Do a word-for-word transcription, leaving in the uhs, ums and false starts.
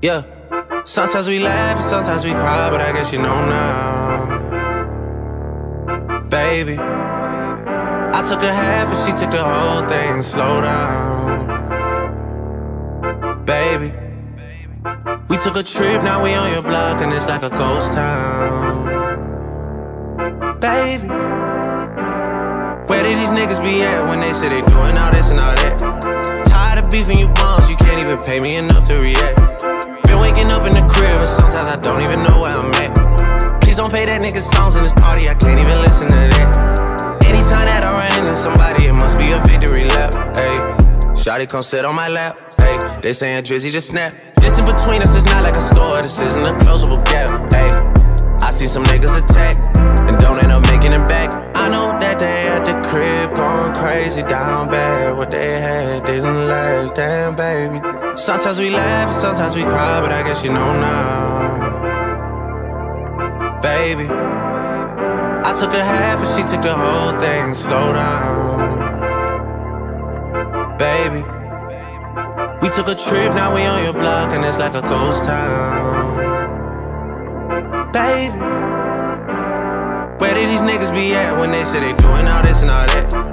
Yeah. Sometimes we laugh and sometimes we cry, but I guess you know now. Baby, I took a half and she took the whole thing. Slow down. Baby, we took a trip, now we on your block and it's like a ghost town. Baby, where did these niggas be at when they say they doing all this and all that? Tired of beefing you bums, you can't even pay me enough to react. Been waking up in the crib and sometimes I don't even know where I'm at. Please don't play that nigga songs in this party, I can't even listen to that. Anytime that I run into somebody, it must be a victory lap. Ayy, shawty come sit on my lap. Ayy, they saying Drizzy just snap. This in between us is not like a store, this isn't a closable gap. Ayy, I see some niggas attack and don't end up making it back. I know that they at the crib going crazy down bad. What they had didn't last, damn baby. Sometimes we laugh and sometimes we cry, but I guess you know now. Baby, I took a half and she took the whole thing. Slow down. Baby, we took a trip, now we on your block and it's like a ghost town. Baby, where did these niggas be at when they say they doing all this and all that?